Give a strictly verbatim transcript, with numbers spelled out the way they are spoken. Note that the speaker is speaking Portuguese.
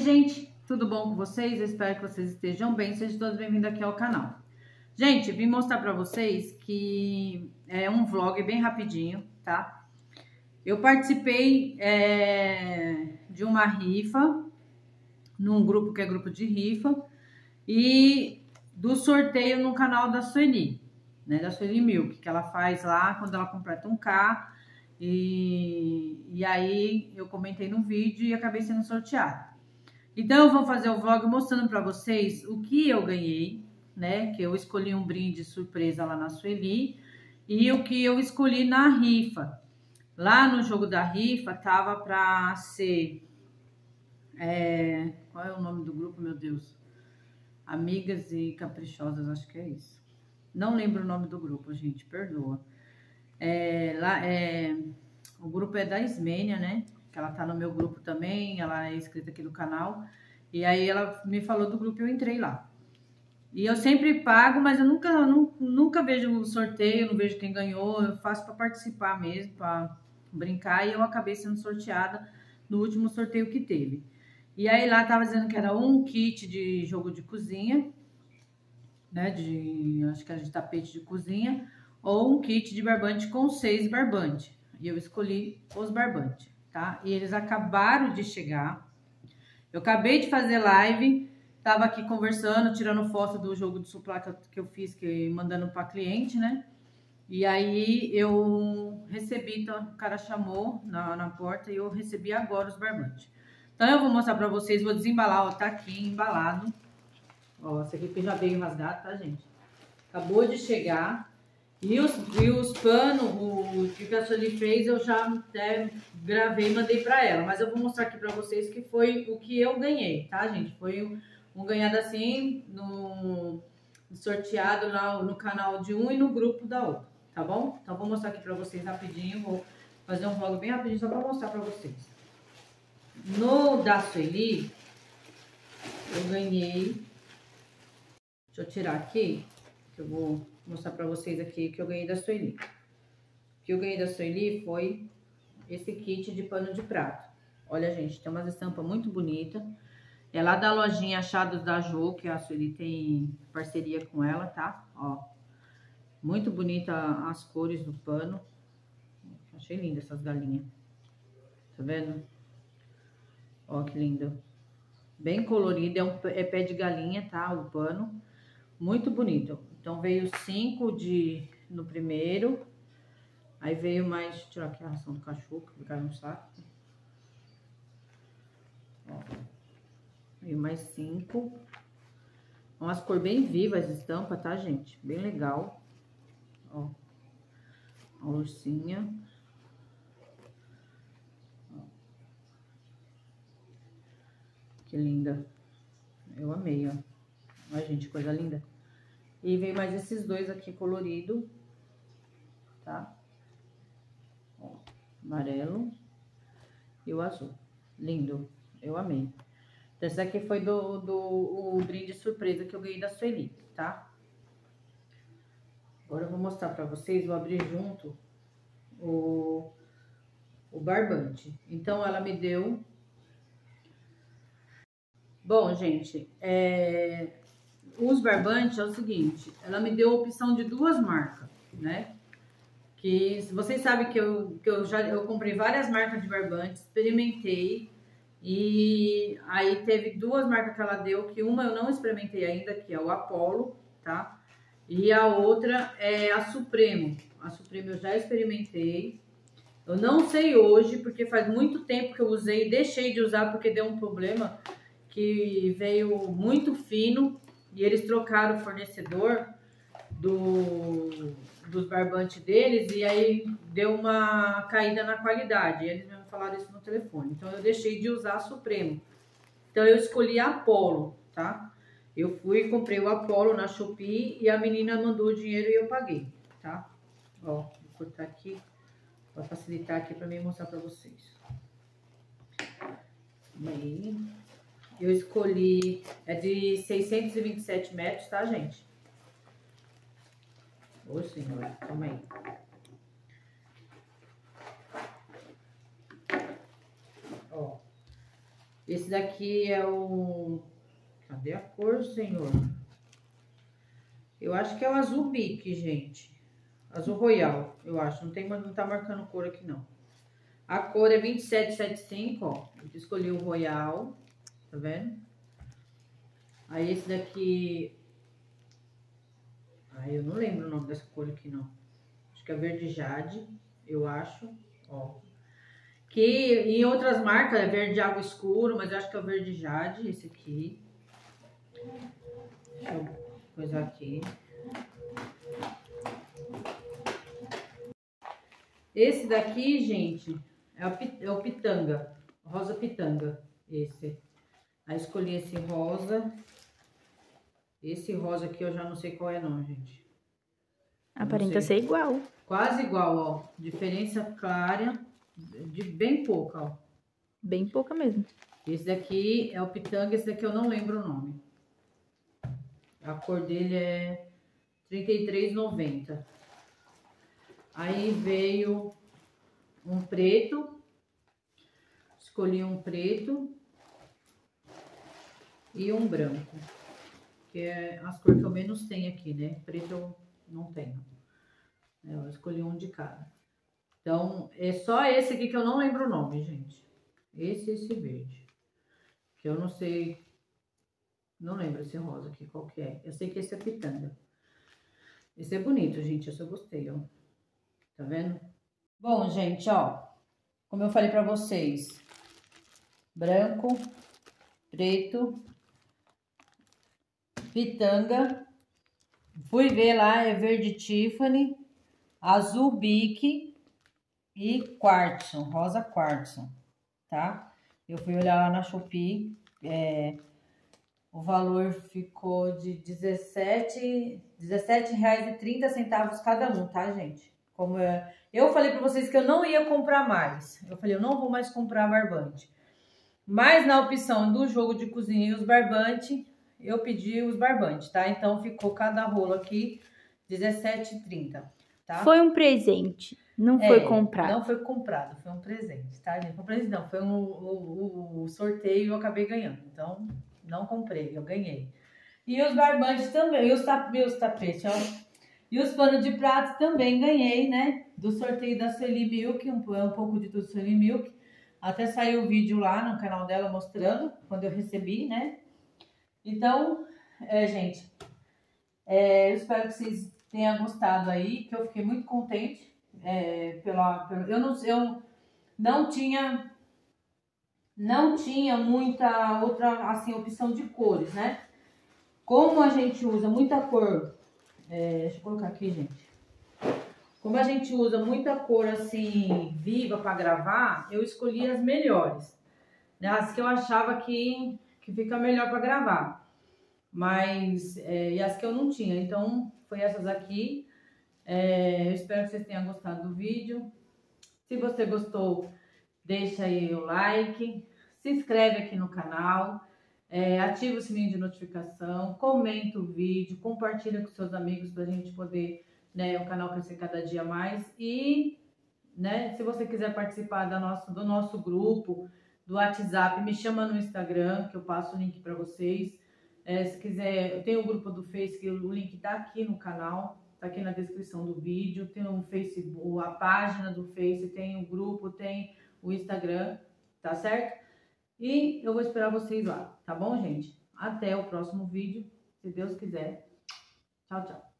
gente, tudo bom com vocês? Eu espero que vocês estejam bem. Sejam todos bem-vindos aqui ao canal. Gente, vim mostrar pra vocês que é um vlog bem rapidinho, tá? Eu participei é, de uma rifa, num grupo que é grupo de rifa, e do sorteio no canal da Sueli, né? Da Sueli Milk, que ela faz lá quando ela completa um K. E, e aí eu comentei no vídeo e acabei sendo sorteada. Então eu vou fazer o vlog mostrando pra vocês o que eu ganhei, né? Que eu escolhi um brinde surpresa lá na Sueli e o que eu escolhi na rifa. Lá no jogo da rifa tava pra ser... É, qual é o nome do grupo, meu Deus? Amigas e Caprichosas, acho que é isso. Não lembro o nome do grupo, gente, perdoa. É, lá, é, o grupo é da Ismênia, né? Que ela tá no meu grupo também, ela é inscrita aqui do canal. E aí ela me falou do grupo e eu entrei lá. E eu sempre pago, mas eu nunca, nunca, nunca vejo o sorteio, não vejo quem ganhou. Eu faço para participar mesmo, para brincar. E eu acabei sendo sorteada no último sorteio que teve. E aí lá tava dizendo que era um kit de jogo de cozinha, né? De, acho que era de tapete de cozinha. Ou um kit de barbante com seis barbantes. E eu escolhi os barbantes, tá? E eles acabaram de chegar. Eu acabei de fazer live, tava aqui conversando, tirando foto do jogo de suplá que eu fiz, que mandando para cliente, né? E aí eu recebi, então o cara chamou na, na porta e eu recebi agora os barbantes. Então eu vou mostrar pra vocês, vou desembalar, ó, tá aqui embalado. Ó, esse aqui já veio rasgado, tá, gente? Acabou de chegar. E os, e os panos, o que a Sueli fez, eu já até gravei e mandei pra ela. Mas eu vou mostrar aqui pra vocês que foi o que eu ganhei, tá, gente? Foi um, um ganhado assim, no, sorteado lá no canal de um e no grupo da outra, tá bom? Então, vou mostrar aqui pra vocês rapidinho. Vou fazer um vlog bem rapidinho só pra mostrar pra vocês. No da Sueli, eu ganhei... Deixa eu tirar aqui, que eu vou... mostrar pra vocês aqui que eu ganhei da Sueli. O que eu ganhei da Sueli foi esse kit de pano de prato. Olha, gente, tem umas estampas muito bonitas. É lá da lojinha Achados da Jo, que a Sueli tem parceria com ela, tá? Ó, muito bonita as cores do pano. Achei linda essas galinhas. Tá vendo? Ó, que lindo. Bem colorido, é, um, é pé de galinha, tá? O pano. Muito bonito. Então, veio cinco de, no primeiro. Aí veio mais... Deixa eu tirar aqui a ração do cachorro, que caiu no saco. Ó, veio mais cinco. Umas cores bem vivas, estampa, tá, gente? Bem legal. Ó, a ursinha. Ó. Que linda. Eu amei, ó. Olha, gente, coisa linda. E veio mais esses dois aqui colorido, tá? Ó, amarelo e o azul. Lindo, eu amei. Então, esse aqui foi do, do o brinde surpresa que eu ganhei da Sueli, tá? Agora eu vou mostrar pra vocês, vou abrir junto o, o barbante. Então, ela me deu... Bom, gente, é... os barbantes é o seguinte, ela me deu a opção de duas marcas, né? Que vocês sabem que eu, que eu já eu comprei várias marcas de barbante, experimentei. E aí teve duas marcas que ela deu, que uma eu não experimentei ainda, que é o Apollo, tá? E a outra é a Supremo. A Supremo eu já experimentei. Eu não sei hoje, porque faz muito tempo que eu usei e deixei de usar porque deu um problema que veio muito fino. E eles trocaram o fornecedor do, dos barbantes deles e aí deu uma caída na qualidade. Eles me falaram isso no telefone. Então eu deixei de usar a Supremo. Então eu escolhi a Apollo, tá? Eu fui e comprei o Apollo na Shopee e a menina mandou o dinheiro e eu paguei, tá? Ó, vou cortar aqui para facilitar aqui para mim mostrar para vocês. Aí... eu escolhi, é de seiscentos e vinte e sete metros, tá, gente? Ô, senhor, calma aí. Ó, Esse daqui é o... Cadê a cor, senhor? Eu acho que é o azul bique, gente. Azul royal, eu acho. Não, tem, não tá marcando cor aqui, não. A cor é vinte e sete setenta e cinco, ó. Eu escolhi o royal, tá vendo? Aí esse daqui... Ai, eu não lembro o nome dessa cor aqui, não. Acho que é verde jade, eu acho, ó. Que em outras marcas é verde água escuro, mas eu acho que é o verde jade, esse aqui. Deixa eu coisar aqui. Esse daqui, gente, é o, é o pitanga, rosa pitanga, esse. Aí escolhi esse rosa. Esse rosa aqui eu já não sei qual é não, gente. Aparenta ser igual. Quase igual, ó. Diferença clara, de bem pouca, ó. Bem pouca mesmo. Esse daqui é o pitanga, esse daqui eu não lembro o nome. A cor dele é trinta e três e noventa. Aí veio um preto. Escolhi um preto e um branco. Que é as cores que eu menos tenho aqui, né? Preto eu não tenho. Eu escolhi um de cada. Então, é só esse aqui que eu não lembro o nome, gente. Esse e esse verde. Que eu não sei... Não lembro esse rosa aqui, qual que é. Eu sei que esse é pitanga. Esse é bonito, gente. Esse eu gostei, ó. Tá vendo? Bom, gente, ó. Como eu falei pra vocês. Branco, preto, pitanga. Fui ver lá, é verde Tiffany, azul bique e quartzo, rosa quartzo, tá? Eu fui olhar lá na Shopee, é, o valor ficou de dezessete reais e trinta centavos cada um, tá, gente? Como eu, eu falei pra vocês que eu não ia comprar mais, eu falei, eu não vou mais comprar barbante. Mas na opção do jogo de cozinha e os barbantes, eu pedi os barbantes, tá? Então ficou cada rolo aqui dezessete reais e trinta centavos, tá? Foi um presente, não é, foi comprado. Não foi comprado, foi um presente, tá, gente? Foi um presente não, foi um, o, o sorteio e eu acabei ganhando. Então, não comprei, eu ganhei. E os barbantes também, e os, tap, e os tapetes, ó. E os panos de prato também ganhei, né? Do sorteio da Sueli Milk, um, um pouco de tudo Sueli Milk. Até saiu o vídeo lá no canal dela mostrando quando eu recebi, né? Então, é, gente, é, eu espero que vocês tenham gostado aí, que eu fiquei muito contente é, pela, pela eu não eu não tinha não tinha muita outra assim opção de cores, né? Como a gente usa muita cor, é, deixa eu colocar aqui, gente. Como a gente usa muita cor assim, viva para gravar, eu escolhi as melhores. Né? As que eu achava que, que fica melhor para gravar. Mas, é, e as que eu não tinha. Então, foi essas aqui. É, eu espero que vocês tenham gostado do vídeo. Se você gostou, deixa aí o like. Se inscreve aqui no canal. É, ativa o sininho de notificação. Comenta o vídeo. Compartilha com seus amigos para a gente poder... Né, o canal crescer cada dia mais. E, né, se você quiser participar da nossa, do nosso grupo, do WhatsApp, me chama no Instagram, que eu passo o link para vocês. É, se quiser, eu tenho o grupo do Face, que o link tá aqui no canal, tá aqui na descrição do vídeo. Tem o Facebook, a página do Face, tem o grupo, tem o Instagram, tá certo? E eu vou esperar vocês lá, tá bom, gente? Até o próximo vídeo, se Deus quiser. Tchau, tchau.